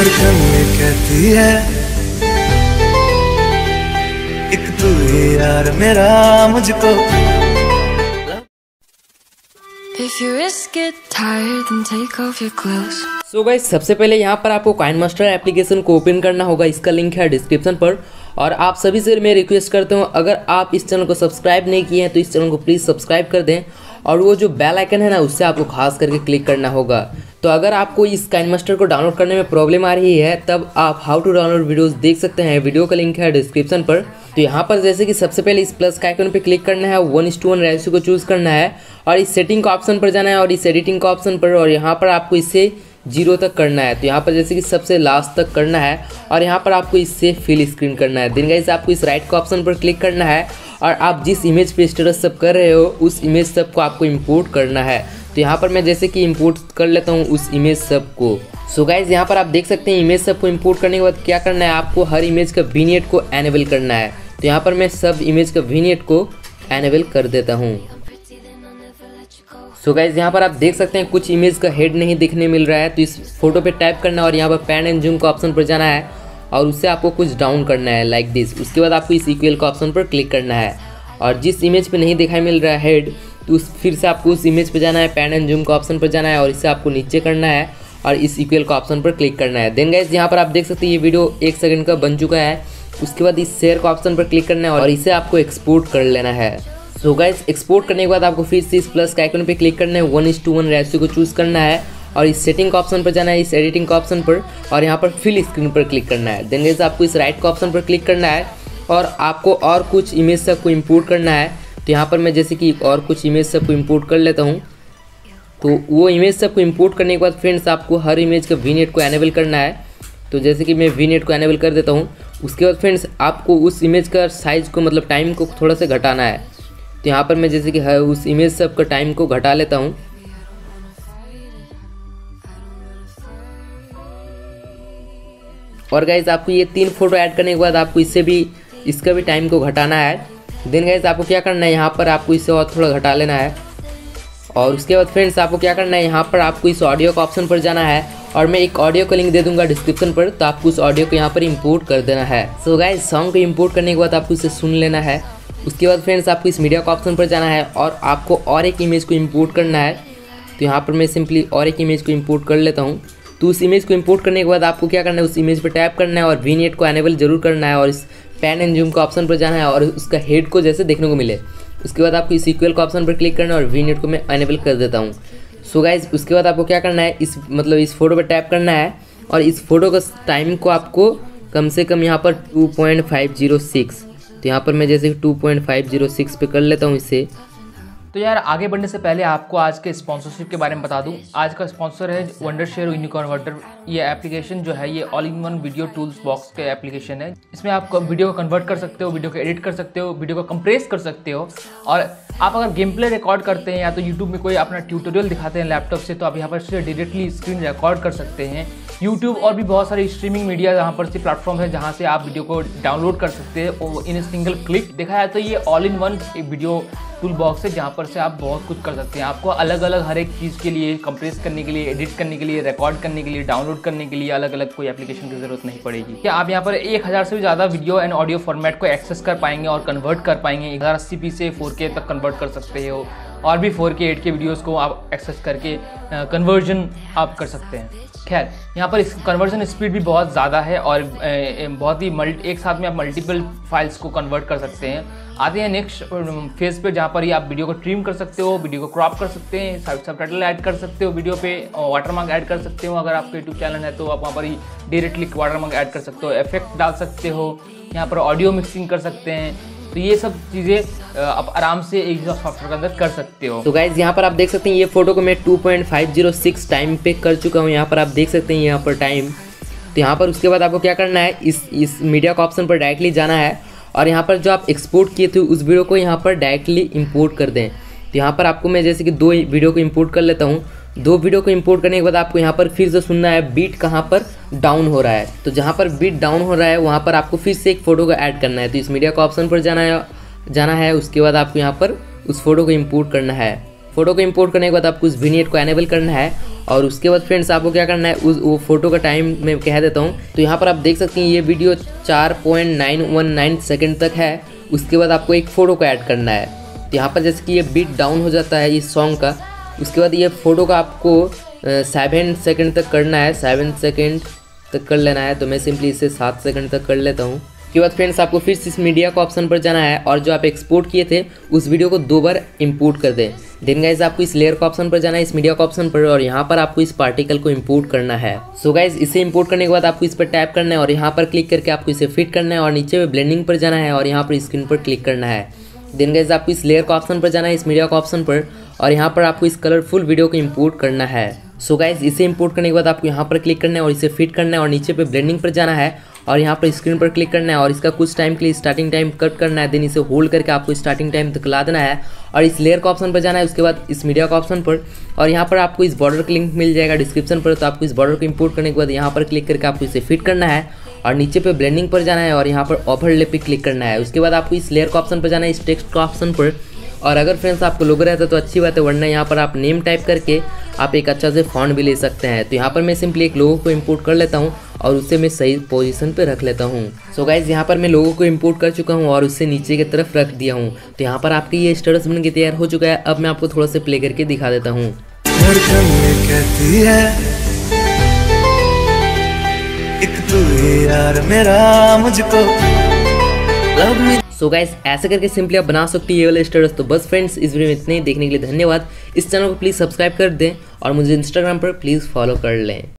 धड़कन ये कहती है एक तू ही यार मेरा मुझको। If your wrists get tired, then take off your clothes. So guys, सबसे पहले यहाँ पर आपको काइनमास्टर एप्लीकेशन को ओपन करना होगा। इसका लिंक है डिस्क्रिप्शन पर। और आप सभी से मैं रिक्वेस्ट करता हूँ, अगर आप इस चैनल को सब्सक्राइब नहीं किए हैं तो इस चैनल को प्लीज़ सब्सक्राइब कर दें। और वो जो बेल आइकन है ना, उससे आपको खास करके क्लिक करना होगा। तो अगर आपको इस काइनमास्टर को डाउनलोड करने में प्रॉब्लम आ रही है, तब आप हाउ टू डाउनलोड वीडियोस देख सकते हैं। वीडियो का लिंक है डिस्क्रिप्शन पर। तो यहाँ पर जैसे कि सबसे पहले इस प्लस का आइकन पे क्लिक करना है, 1:1 रेशियो को चूज़ करना है और इस सेटिंग का ऑप्शन पर जाना है और इस एडिटिंग का ऑप्शन पर, और यहाँ पर आपको इसे 0 तक करना है। तो यहाँ पर जैसे कि सबसे लास्ट तक करना है और यहाँ पर आपको इससे फिल स्क्रीन करना है। देन गाइस, आपको इस राइट का ऑप्शन पर क्लिक करना है और आप जिस इमेज पे स्टेटस सब कर रहे हो उस इमेज सब को आपको इंपोर्ट करना है। तो यहाँ पर मैं जैसे कि इंपोर्ट कर लेता हूँ उस इमेज सब को। सो गाइस, यहाँ पर आप देख सकते हैं इमेज सब को इंपोर्ट करने के बाद क्या करना है, आपको हर इमेज का विनिएट को एनेबल करना है। तो यहाँ पर मैं सब इमेज का विनिएट को एनेबल कर देता हूँ। सो गाइस, यहाँ पर आप देख सकते हैं कुछ इमेज का हेड नहीं दिखने मिल रहा है, तो इस फोटो पे टैप करना है और यहाँ पर पैन एंड जूम का ऑप्शन पर जाना है और उससे आपको कुछ डाउन करना है लाइक दिस। उसके बाद आपको इस इक्वल का ऑप्शन पर क्लिक करना है और जिस इमेज पे नहीं दिखाई मिल रहा है हेड, तो फिर से आपको उस इमेज पे जाना है, पैन एंड जूम का ऑप्शन पर जाना है और इसे आपको नीचे करना है और इस इक्वल का ऑप्शन पर क्लिक करना है। देन गाइस, यहाँ पर आप देख सकते हैं ये वीडियो 1 सेकंड का बन चुका है। उसके बाद इस शेयर का ऑप्शन पर क्लिक करना है और इसे आपको एक्सपोर्ट कर लेना है। सो गाइस, एक्सपोर्ट करने के बाद आपको फिर से इस प्लस का आइकन पे क्लिक करना है, 1:1 रेशियो को चूज़ करना है और इस सेटिंग का ऑप्शन पर जाना है, इस एडिटिंग का ऑप्शन पर, और यहाँ पर फिल स्क्रीन पर क्लिक करना है। देन गाइस, आपको इस राइट का ऑप्शन पर क्लिक करना है और आपको और कुछ इमेज सब को इंपोर्ट करना है। तो यहाँ पर मैं जैसे कि और कुछ इमेज सब को इंपोर्ट कर लेता हूँ। तो वो इमेज सब को इंपोर्ट करने के बाद फ्रेंड्स, आपको हर इमेज का विनिएट को एनेबल करना है। तो जैसे कि मैं विनिएट को एनेबल कर देता हूँ। उसके बाद फ्रेंड्स, आपको उस इमेज का साइज़ को मतलब टाइम को थोड़ा सा घटाना है। तो यहाँ पर मैं जैसे कि उस इमेज सब का टाइम को घटा लेता हूँ। और गाइज, आपको ये 3 फोटो ऐड करने के बाद आपको इसका भी टाइम को घटाना है। देन गाइज, आपको क्या करना है, यहाँ पर आपको इसे और थोड़ा घटा लेना है। और उसके बाद फ्रेंड्स, आपको क्या करना है, यहाँ पर आपको इस ऑडियो का ऑप्शन पर जाना है और मैं एक ऑडियो का लिंक दे दूंगा डिस्क्रिप्शन पर, तो आपको उस ऑडियो को यहाँ पर इंपोर्ट कर देना है। सो गाइज, सॉन्ग को इंपोर्ट करने के बाद आपको इसे सुन लेना है। उसके बाद फ्रेंड्स, आपको इस मीडिया का ऑप्शन पर जाना है और आपको और एक इमेज को इंपोर्ट करना है। तो यहाँ पर मैं सिंपली और एक इमेज को इंपोर्ट कर लेता हूँ। तो उस इमेज को इंपोर्ट करने के बाद आपको क्या करना है, उस इमेज पर टैप करना है और विनिएट को एनेबल जरूर करना है और इस पैन एंड जूम का ऑप्शन पर जाना है और उसका हेड को जैसे देखने को मिले। उसके बाद आपको इस इक्वल का ऑप्शन पर क्लिक करना है और विनिएट को मैं एनेबल कर देता हूँ। सो गाइज, उसके बाद आपको क्या करना है, इस फोटो पर टैप करना है और इस फोटो का टाइम को आपको कम से कम यहाँ पर 2.506। तो यहाँ पर मैं जैसे 2.506 पे कर लेता हूँ इसे। तो यार, आगे बढ़ने से पहले आपको आज के स्पॉन्सरशिप के बारे में बता दूं। आज का स्पॉन्सर है वंडरशेयर यूनिकन्वर्टर। ये एप्लीकेशन जो है ये all in one video tools box के एप्लीकेशन है। इसमें आप वीडियो को कन्वर्ट कर सकते हो, वीडियो को एडिट कर सकते हो, वीडियो को कंप्रेस कर सकते हो। और आप अगर गेम प्ले रिकॉर्ड करते हैं या तो यूट्यूब में कोई अपना ट्यूटोरियल दिखाते हैं लैपटॉप से, तो आप यहाँ पर से डायरेक्टली स्क्रीन रिकॉर्ड कर सकते हैं। यूट्यूब और भी बहुत सारी स्ट्रीमिंग मीडिया यहाँ पर से प्लेटफॉर्म है जहाँ से आप वीडियो को डाउनलोड कर सकते हैं इन सिंगल क्लिक। देखा जाए तो ये ऑल इन वन एक वीडियो टूल बॉक्स है जहाँ पर से आप बहुत कुछ कर सकते हैं। आपको अलग अलग हर एक चीज़ के लिए, कंप्रेस करने के लिए, एडिट करने के लिए, रिकॉर्ड करने के लिए, डाउनलोड करने के लिए अलग अलग कोई एप्लीकेशन की जरूरत नहीं पड़ेगी। क्या आप यहाँ पर 1000 से भी ज़्यादा वीडियो एंड ऑडियो फॉर्मेट को एक्सेस कर पाएंगे और कन्वर्ट कर पाएंगे। 1080p से 4K तक कन्वर्ट कर सकते हो और भी 4K 8K वीडियोज़ को आप एक्सेस करके कन्वर्जन आप कर सकते हैं। खैर, यहाँ पर इस कन्वर्जन स्पीड भी बहुत ज़्यादा है और बहुत ही एक साथ में आप मल्टीपल फाइल्स को कन्वर्ट कर सकते हैं। आते हैं नेक्स्ट फेज पे, जहाँ पर ही आप वीडियो को ट्रिम कर सकते हो, वीडियो को क्रॉप कर सकते हैं, सबटाइटल ऐड कर सकते हो वीडियो पे, वाटरमार्क ऐड कर सकते हो। अगर आपका यूट्यूब चैनल है तो आप वहाँ पर ही डायरेक्टली वाटरमार्क ऐड कर सकते हो, इफेक्ट डाल सकते हो, यहाँ पर ऑडियो मिक्सिंग कर सकते हैं। तो ये सब चीज़ें आप आराम से एक सॉफ्टवेयर के अंदर कर सकते हो। तो गाइज, यहाँ पर आप देख सकते हैं ये फोटो को मैं 2.506 टाइम पे कर चुका हूँ। यहाँ पर आप देख सकते हैं यहाँ पर टाइम। तो यहाँ पर उसके बाद आपको क्या करना है, इस मीडिया का ऑप्शन पर डायरेक्टली जाना है और यहाँ पर जो आप एक्सपोर्ट किए थे उस वीडियो को यहाँ पर डायरेक्टली इंपोर्ट कर दें। तो यहाँ पर आपको मैं जैसे कि 2 वीडियो को इंपोर्ट कर लेता हूँ। 2 वीडियो को इंपोर्ट करने के बाद आपको यहाँ पर फिर से सुनना है बीट कहाँ पर डाउन हो रहा है। तो जहाँ पर बीट डाउन हो रहा है वहाँ पर आपको फिर से एक फ़ोटो को ऐड करना है। तो इस मीडिया का ऑप्शन पर जाना है। उसके बाद आपको यहाँ पर उस फोटो को इंपोर्ट करना है। फोटो को इंपोर्ट करने के बाद आपको उस विनियट को एनेबल करना है और उसके बाद फ्रेंड्स आपको क्या करना है, वो फोटो का टाइम मैं कह देता हूँ। तो यहाँ पर आप देख सकते हैं ये वीडियो 4.919 सेकंड तक है। उसके बाद आपको एक फ़ोटो को ऐड करना है। तो यहाँ पर जैसे कि ये बीट डाउन हो जाता है इस सॉन्ग का, उसके बाद ये फ़ोटो का आपको 7 सेकंड तक करना है, 7 सेकंड तक कर लेना है। तो मैं सिंपली इसे 7 सेकंड तक कर लेता हूँ। उसके बाद फ्रेंड्स आपको फिर से इस मीडिया का ऑप्शन पर जाना है और जो आप एक्सपोर्ट किए थे उस वीडियो को 2 बार इंपोर्ट कर दें। देन गाइज आपको इस लेयर का ऑप्शन पर जाना है, इस मीडिया का ऑप्शन पर, और यहाँ पर आपको इस पार्टिकल को इंपोर्ट करना है। सो गाइज इसे इंपोर्ट करने के बाद आपको इस पर टैप करना है और यहाँ पर क्लिक करके आपको इसे फिट करना है और नीचे में ब्लेंडिंग पर जाना है और यहाँ पर स्क्रीन पर क्लिक करना है। देन गाइज आपको इस लेयर का ऑप्शन पर जाना है, इस मीडिया का ऑप्शन पर, और यहाँ पर आपको इस कलरफुल वीडियो को इंपोर्ट करना है। सो गाइज इसे इंपोर्ट करने के बाद आपको यहाँ पर क्लिक करना है और इसे फिट करना है और नीचे पे ब्लेंडिंग पर जाना है और यहाँ पर स्क्रीन पर क्लिक करना है और इसका कुछ टाइम के लिए स्टार्टिंग टाइम कट करना है। देन इसे होल्ड करके आपको स्टार्टिंग टाइम तक ला देना है और इस लेयर का ऑप्शन पर जाना है। उसके बाद इस मीडिया का ऑप्शन पर, और यहाँ पर आपको इस बॉर्डर का लिंक मिल जाएगा डिस्क्रिप्शन पर। तो आपको इस बॉर्डर को इंपोर्ट करने के बाद यहाँ पर क्लिक करके आपको इसे फिट करना है और नीचे पे ब्लेंडिंग पर जाना है और यहाँ पर ओवरले पे क्लिक करना है। उसके बाद आपको इस लेयर का ऑप्शन पर जाना है, इस टेक्स्ट का ऑप्शन पर, और अगर फ्रेंड्स आपको लोगो रहता है तो अच्छी बात है, वरना यहाँ पर आप नेम टाइप करके आप एक अच्छा से फॉन्ट भी ले सकते हैं। तो यहाँ पर मैं सिंपली एक लोगो को इंपोर्ट कर लेता हूँ और उसे मैं सही पोजीशन पे रख लेता हूँ। सो गाइज यहाँ पर मैं लोगो को इंपोर्ट कर चुका हूँ और उससे नीचे की तरफ रख दिया हूँ। तो यहाँ पर आपकी ये स्टेटस बन के तैयार हो चुका है। अब मैं आपको थोड़ा सा प्ले करके दिखा देता हूँ। धड़कन ये कहती है एक तू ही यार मेरा मुझको लव मी। सो गाइस ऐसे करके सिंपली आप बना सकते हैं ये वाले स्टेटस। तो बस फ्रेंड्स इस वीडियो में इतने ही। देखने के लिए धन्यवाद। इस चैनल को प्लीज़ सब्सक्राइब कर दें और मुझे इंस्टाग्राम पर प्लीज़ फॉलो कर लें।